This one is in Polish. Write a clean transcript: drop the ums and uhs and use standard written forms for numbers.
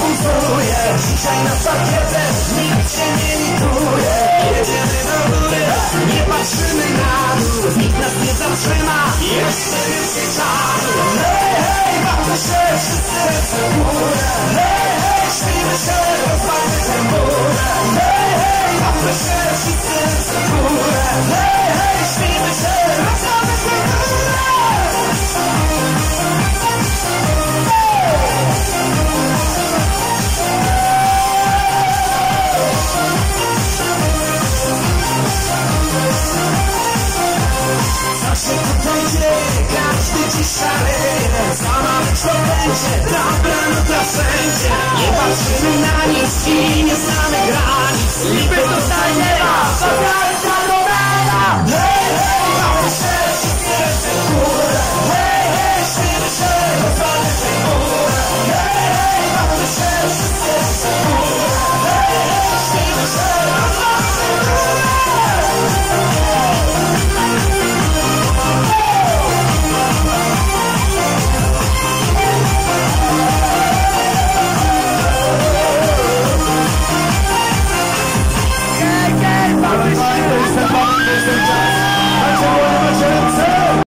pulsuje. Dzisiaj na parkietę nikt się nie lituje. Jedziemy do góry, nie patrzymy na dół. Nikt nas nie zatrzyma, jeszcze więcej czasu. Hej, hej, bawmy się, wszyscy ręce w górę. Hej, hej, śpijmy się, rozwalmy tę górę. Hej, hej, bawmy się, wszyscy ręce w górę. Hej, hej, śpijmy się, rozwalmy tę górę. Co się tutaj dzieje? Każdy dziś szaleje. Co ma być to będzie? Dobra nuta wszędzie. Nie patrzymy na nic i nie znamy granic. Lipy tutaj nie ma, to wielka nowela. Hej, hej!